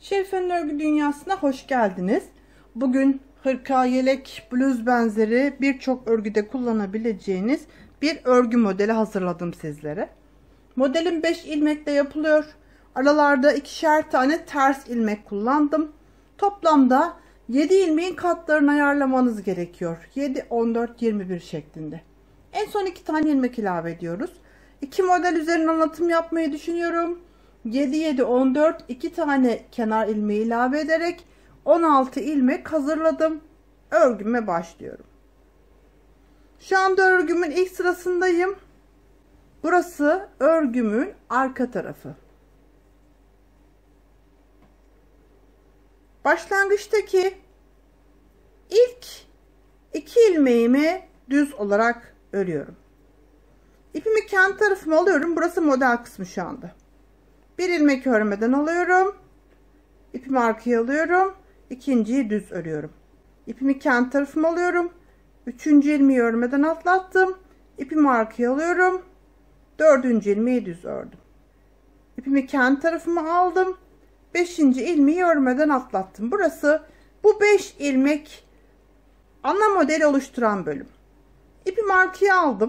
Şerife'nin örgü dünyasına hoş geldiniz. Bugün hırka, yelek, bluz benzeri birçok örgüde kullanabileceğiniz bir örgü modeli hazırladım sizlere. Modelim 5 ilmekle yapılıyor. Aralarda ikişer tane ters ilmek kullandım. Toplamda 7 ilmeğin katlarını ayarlamanız gerekiyor. 7, 14, 21 şeklinde. En son 2 tane ilmek ilave ediyoruz. 2 model üzerine anlatım yapmayı düşünüyorum. 7, 7, 14, 2 tane kenar ilmeği ilave ederek 16 ilmek hazırladım. Örgüme başlıyorum. Şu anda örgümün ilk sırasındayım. Burası örgümün arka tarafı. Başlangıçtaki ilk 2 ilmeğimi düz olarak örüyorum. İpimi kendi tarafıma alıyorum. Burası model kısmı şu anda. Bir ilmek örmeden alıyorum. İpimi arkaya alıyorum. İkinciyi düz örüyorum. İpimi kendi tarafıma alıyorum. Üçüncü ilmeği örmeden atlattım. İpimi arkaya alıyorum. Dördüncü ilmeği düz ördüm. İpimi kendi tarafıma aldım. Beşinci ilmeği örmeden atlattım. Burası bu 5 ilmek ana modeli oluşturan bölüm. İpimi arkaya aldım.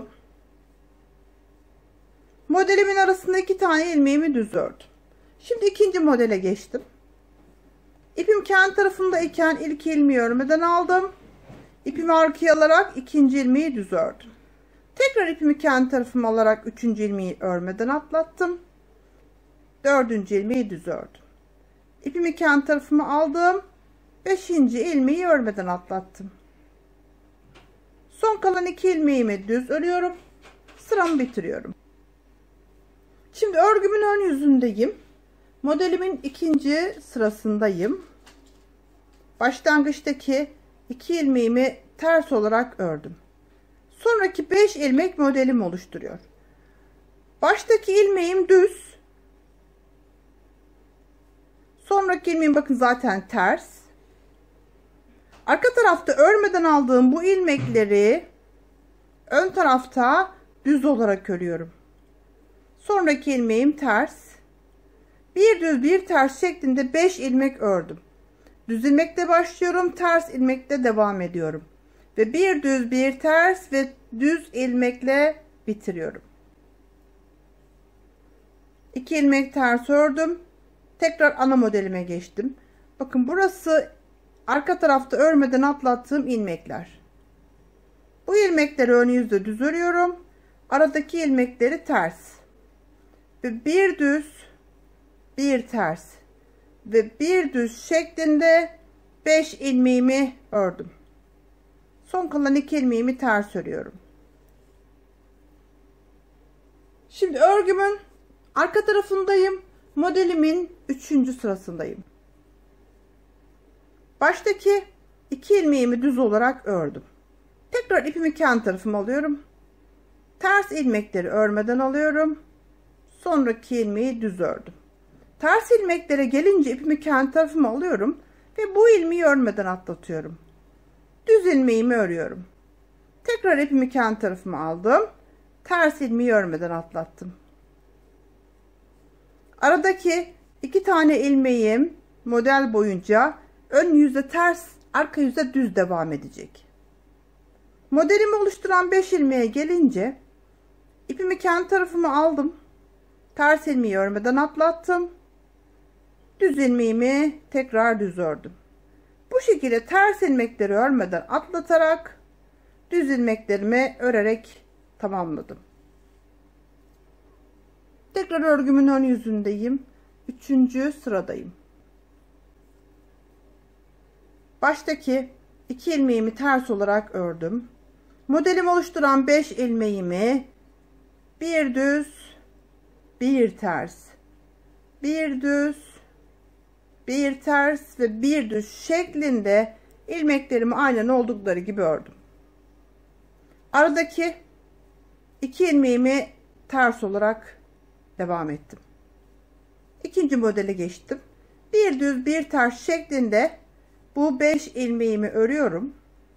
Modelimin arasında 2 tane ilmeğimi düz ördüm. Şimdi ikinci modele geçtim. İpim kendi tarafımda iken ilk ilmeği örmeden aldım. İpimi arkaya alarak ikinci ilmeği düz ördüm. Tekrar ipimi kendi tarafıma alarak üçüncü ilmeği örmeden atlattım. Dördüncü ilmeği düz ördüm. İpimi kendi tarafıma aldım. Beşinci ilmeği örmeden atlattım. Son kalan 2 ilmeğimi düz örüyorum. Sıramı bitiriyorum. Şimdi örgümün ön yüzündeyim. Modelimin ikinci sırasındayım. Başlangıçtaki 2 ilmeğimi ters olarak ördüm. Sonraki 5 ilmek modelim oluşturuyor. Baştaki ilmeğim düz. Sonraki ilmeğim bakın zaten ters. Arka tarafta örmeden aldığım bu ilmekleri ön tarafta düz olarak örüyorum. Sonraki ilmeğim ters. Bir düz bir ters şeklinde 5 ilmek ördüm. Düz ilmekle başlıyorum, ters ilmekle devam ediyorum. Ve bir düz bir ters ve düz ilmekle bitiriyorum. 2 ilmek ters ördüm. Tekrar ana modelime geçtim. Bakın burası arka tarafta örmeden atlattığım ilmekler. Bu ilmekleri ön yüzde düz örüyorum. Aradaki ilmekleri ters. Ve bir düz bir ters ve bir düz şeklinde 5 ilmeğimi ördüm. Son kalan 2 ilmeğimi ters örüyorum. Şimdi örgümün arka tarafındayım. Modelimin 3. sırasındayım. Baştaki 2 ilmeğimi düz olarak ördüm. Tekrar ipimi kendi tarafıma alıyorum. Ters ilmekleri örmeden alıyorum. Sonraki ilmeği düz ördüm. Ters ilmeklere gelince ipimi kendi tarafıma alıyorum ve bu ilmeği örmeden atlatıyorum. Düz ilmeğimi örüyorum. Tekrar ipimi kendi tarafıma aldım. Ters ilmeği örmeden atlattım. Aradaki 2 tane ilmeğim model boyunca ön yüzde ters, arka yüzde düz devam edecek. Modelimi oluşturan 5 ilmeğe gelince ipimi kendi tarafıma aldım. Ters ilmeği örmeden atlattım. Düz ilmeğimi tekrar düz ördüm. Bu şekilde ters ilmekleri örmeden atlatarak düz ilmeklerimi örerek tamamladım. Tekrar örgümün ön yüzündeyim. 3. sıradayım. Baştaki 2 ilmeğimi ters olarak ördüm. Modelimi oluşturan 5 ilmeğimi bir düz bir ters, bir düz, bir ters ve bir düz şeklinde ilmeklerimi aynen oldukları gibi ördüm. Aradaki 2 ilmeğimi ters olarak devam ettim. İkinci modele geçtim. Bir düz bir ters şeklinde bu 5 ilmeğimi örüyorum.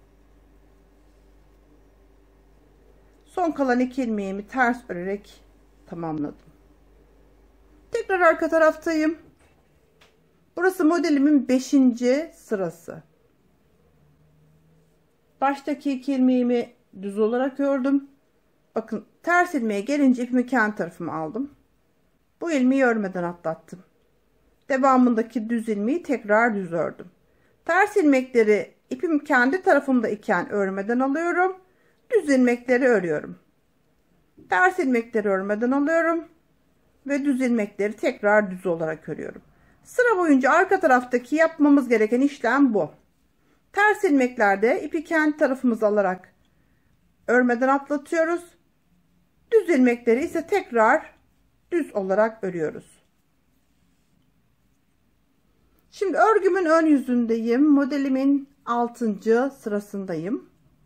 Son kalan 2 ilmeğimi ters örerek tamamladım. Tekrar arka taraftayım. Burası Burası modelimin 5. sırası. Baştaki 2 ilmeğimi düz olarak ördüm. Bakın ters ilmeğe gelince ipimi kendi tarafıma aldım. Bu ilmeği örmeden atlattım. Devamındaki düz ilmeği tekrar düz ördüm. Ters ilmekleri ipim kendi tarafımda iken örmeden alıyorum. Düz ilmekleri örüyorum. Ters ilmekleri örmeden alıyorum. Ve düz ilmekleri tekrar düz olarak örüyorum. Sıra boyunca arka taraftaki yapmamız gereken işlem bu. Ters ilmeklerde ipi kendi tarafımıza alarak örmeden atlatıyoruz. Düz ilmekleri ise tekrar düz olarak örüyoruz. Şimdi örgümün ön yüzündeyim. Modelimin 6. sırasındayım.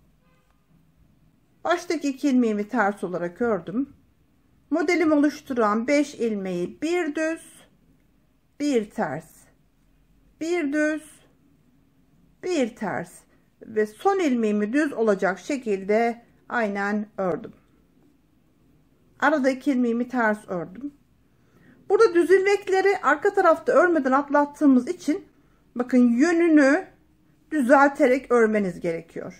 Baştaki 2 ilmeğimi ters olarak ördüm. Modelimi oluşturan 5 ilmeği bir düz, bir ters, bir düz, bir ters ve son ilmeğimi düz olacak şekilde aynen ördüm. Arada 2 ilmeğimi ters ördüm. Burada düz ilmekleri arka tarafta örmeden atlattığımız için bakın yönünü düzelterek örmeniz gerekiyor.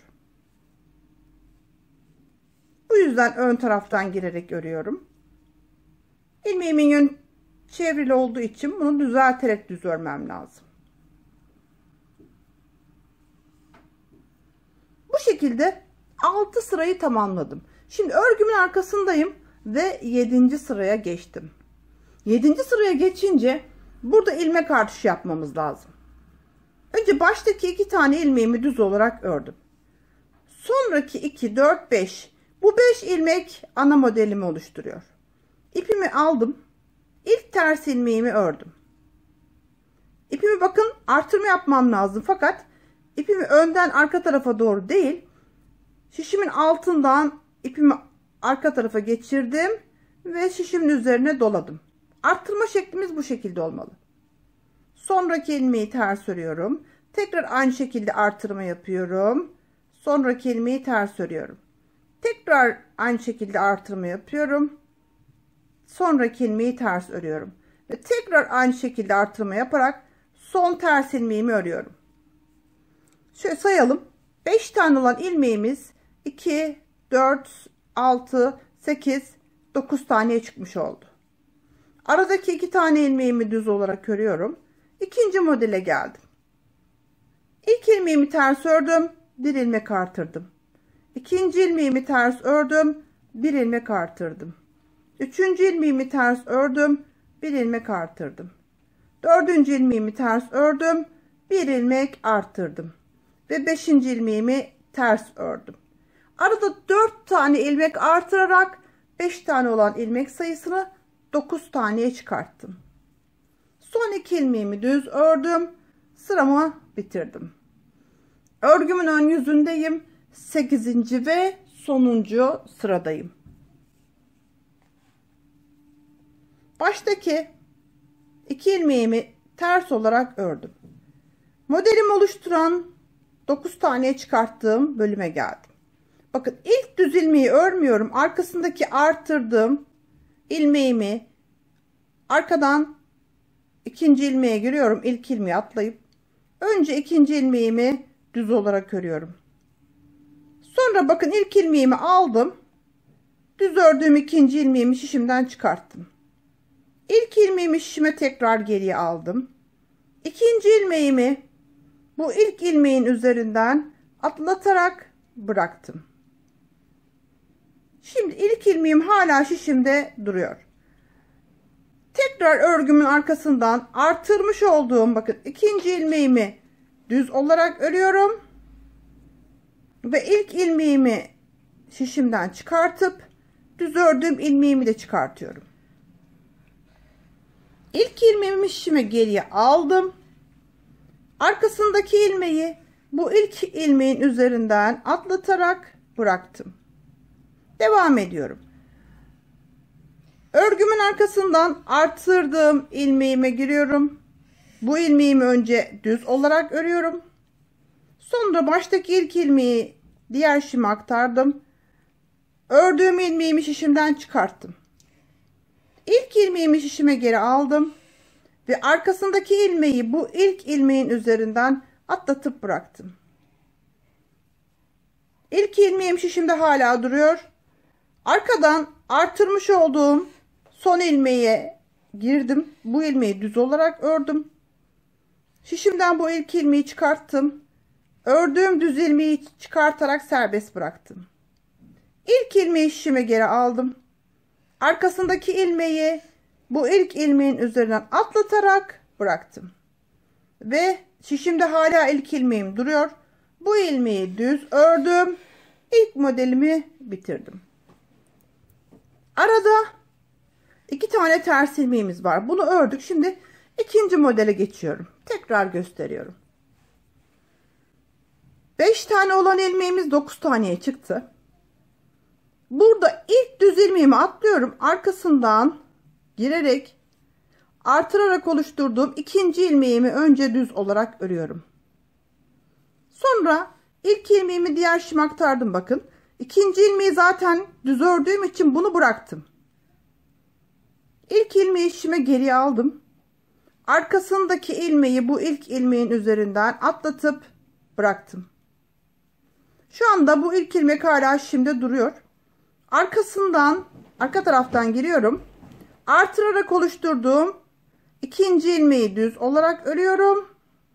Bu yüzden ön taraftan girerek örüyorum. İlmeğimin yön çevrili olduğu için bunu düzelterek düz örmem lazım. Bu şekilde 6 sırayı tamamladım. Şimdi örgümün arkasındayım ve 7. sıraya geçtim. 7. sıraya geçince burada ilmek artışı yapmamız lazım. Önce baştaki 2 tane ilmeğimi düz olarak ördüm. Sonraki 2, 4, 5. Bu 5 ilmek ana modelimi oluşturuyor. İpimi aldım. İlk ters ilmeğimi ördüm. İpimi bakın artırma yapmam lazım. Fakat ipimi önden arka tarafa doğru değil, şişimin altından ipimi arka tarafa geçirdim ve şişimin üzerine doladım. Arttırma şeklimiz bu şekilde olmalı. Sonraki ilmeği ters örüyorum. Tekrar aynı şekilde artırma yapıyorum. Sonraki ilmeği ters örüyorum. Tekrar aynı şekilde artırma yapıyorum. Sonraki ilmeği ters örüyorum. Ve tekrar aynı şekilde artırma yaparak son ters ilmeğimi örüyorum. Şöyle sayalım. 5 tane olan ilmeğimiz 2, 4, 6, 8, 9 taneye çıkmış oldu. Aradaki 2 tane ilmeğimi düz olarak örüyorum. İkinci modele geldim. İlk ilmeğimi ters ördüm. Bir ilmek artırdım. İkinci ilmeğimi ters ördüm. Bir ilmek artırdım. Üçüncü ilmeğimi ters ördüm. Bir ilmek artırdım. Dördüncü ilmeğimi ters ördüm. Bir ilmek arttırdım. Ve beşinci ilmeğimi ters ördüm. Arada 4 tane ilmek artırarak 5 tane olan ilmek sayısını 9 taneye çıkarttım. Son 2 ilmeğimi düz ördüm. Sıramı bitirdim. Örgümün ön yüzündeyim. 8. ve sonuncu sıradayım. Baştaki 2 ilmeğimi ters olarak ördüm. Modelimi oluşturan 9 taneye çıkarttığım bölüme geldim. Bakın ilk düz ilmeği örmüyorum. Arkasındaki arttırdığım ilmeğimi arkadan ikinci ilmeğe giriyorum. İlk ilmeği atlayıp önce ikinci ilmeğimi düz olarak örüyorum. Sonra bakın ilk ilmeğimi aldım. Düz ördüğüm ikinci ilmeğimi şişimden çıkarttım. İlk ilmeğimi şişime tekrar geriye aldım. İkinci ilmeğimi bu ilk ilmeğin üzerinden atlatarak bıraktım. Şimdi ilk ilmeğim hala şişimde duruyor. Tekrar örgümün arkasından artırmış olduğum bakın ikinci ilmeğimi düz olarak örüyorum. Ve ilk ilmeğimi şişimden çıkartıp düz ördüğüm ilmeğimi de çıkartıyorum. İlk ilmeğimi şişime geriye aldım. Arkasındaki ilmeği bu ilk ilmeğin üzerinden atlatarak bıraktım. Devam ediyorum. Örgümün arkasından artırdığım ilmeğime giriyorum. Bu ilmeğimi önce düz olarak örüyorum. Sonra baştaki ilk ilmeği diğer şişime aktardım. Ördüğüm ilmeğimi şişimden çıkarttım. İlk ilmeğimi şişime geri aldım. Ve arkasındaki ilmeği bu ilk ilmeğin üzerinden atlatıp bıraktım. İlk ilmeğim şişimde hala duruyor. Arkadan artırmış olduğum son ilmeğe girdim. Bu ilmeği düz olarak ördüm. Şişimden bu ilk ilmeği çıkarttım. Ördüğüm düz ilmeği çıkartarak serbest bıraktım. İlk ilmeği şişime geri aldım. Arkasındaki ilmeği bu ilk ilmeğin üzerinden atlatarak bıraktım. Ve şişimde hala ilk ilmeğim duruyor. Bu ilmeği düz ördüm. İlk modelimi bitirdim. Arada 2 tane ters ilmeğimiz var. Bunu ördük. Şimdi ikinci modele geçiyorum. Tekrar gösteriyorum. 5 tane olan ilmeğimiz 9 taneye çıktı. Burada ilk düz ilmeğimi atlıyorum. Arkasından girerek artırarak oluşturduğum ikinci ilmeğimi önce düz olarak örüyorum. Sonra ilk ilmeğimi diğer şişime aktardım, bakın. İkinci ilmeği zaten düz ördüğüm için bunu bıraktım. İlk ilmeği şişime geriye aldım. Arkasındaki ilmeği bu ilk ilmeğin üzerinden atlatıp bıraktım. Şu anda bu ilk ilmek hala şişimde duruyor. Arkasından, arka taraftan giriyorum. Artırarak oluşturduğum ikinci ilmeği düz olarak örüyorum.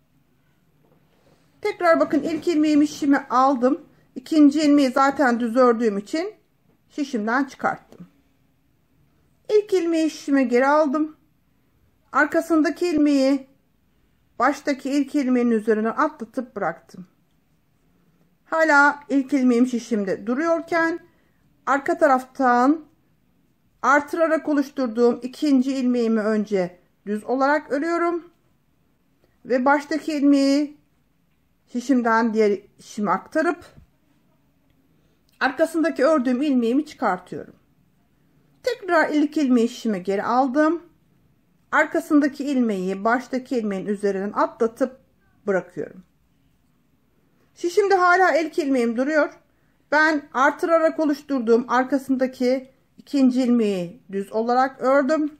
Tekrar bakın, ilk ilmeğimi şişime aldım. İkinci ilmeği zaten düz ördüğüm için şişimden çıkarttım. İlk ilmeği şişime geri aldım. Arkasındaki ilmeği baştaki ilk ilmeğin üzerine atlatıp bıraktım. Hala ilk ilmeğim şişimde duruyorken arka taraftan artırarak oluşturduğum ikinci ilmeğimi önce düz olarak örüyorum ve baştaki ilmeği şişimden diğer şişime aktarıp arkasındaki ördüğüm ilmeğimi çıkartıyorum. Tekrar ilk ilmeği şişime geri aldım. Arkasındaki ilmeği baştaki ilmeğin üzerinden atlatıp bırakıyorum. Şişimde hala ilk ilmeğim duruyor. Ben artırarak oluşturduğum arkasındaki ikinci ilmeği düz olarak ördüm.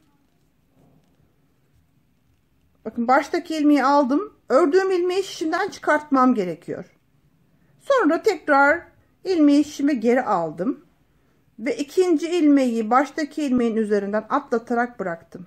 Bakın, baştaki ilmeği aldım. Ördüğüm ilmeği şişimden çıkartmam gerekiyor. Sonra tekrar ilmeği şişime geri aldım. Ve ikinci ilmeği baştaki ilmeğin üzerinden atlatarak bıraktım.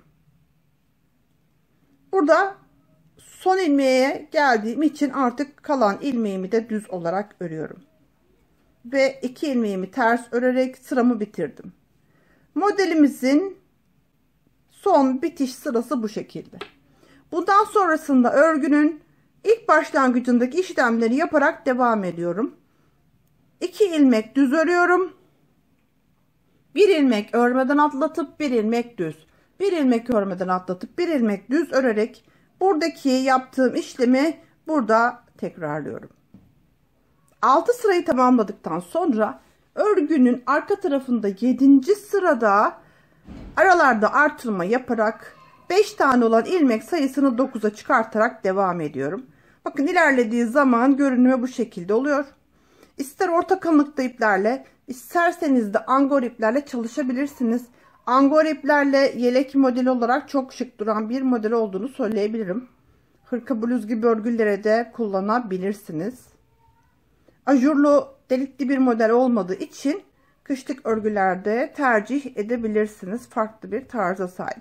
Burada son ilmeğe geldiğim için artık kalan ilmeğimi de düz olarak örüyorum. Ve 2 ilmeğimi ters örerek sıramı bitirdim. Modelimizin son bitiş sırası bu şekilde. Bundan sonrasında örgünün ilk başlangıcındaki işlemleri yaparak devam ediyorum. 2 ilmek düz örüyorum. 1 ilmek örmeden atlatıp 1 ilmek düz. 1 ilmek örmeden atlatıp 1 ilmek düz örerek buradaki yaptığım işlemi burada tekrarlıyorum. 6 sırayı tamamladıktan sonra örgünün arka tarafında 7. sırada aralarda artırma yaparak 5 tane olan ilmek sayısını 9'a çıkartarak devam ediyorum. Bakın, ilerlediği zaman görünümü bu şekilde oluyor. İster orta kalınlıkta iplerle, isterseniz de angor iplerle çalışabilirsiniz. Angor iplerle yelek modeli olarak çok şık duran bir model olduğunu söyleyebilirim. Hırka, bluz gibi örgülere de kullanabilirsiniz. Ajurlu delikli bir model olmadığı için kışlık örgülerde tercih edebilirsiniz. Farklı bir tarza sahip.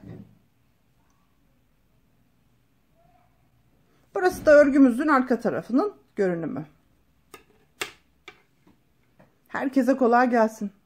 Burası da örgümüzün arka tarafının görünümü. Herkese kolay gelsin.